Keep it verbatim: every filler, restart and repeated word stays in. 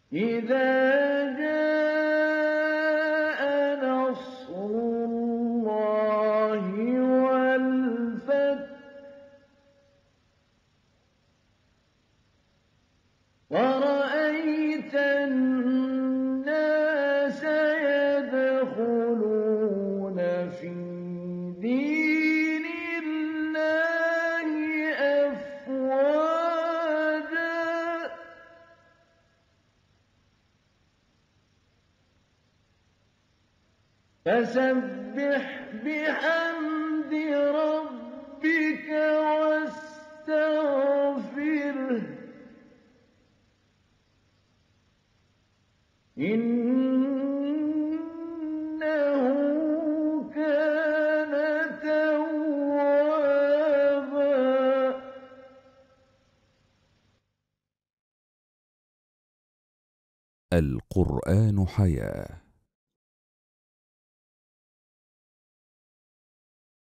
إذا جاء نصر الله والفتح ورأيت الناس يدخلون في دين الله أفواجا فسبح بحمد ربك واستغفره إنه كان توابا. القرآن حياة.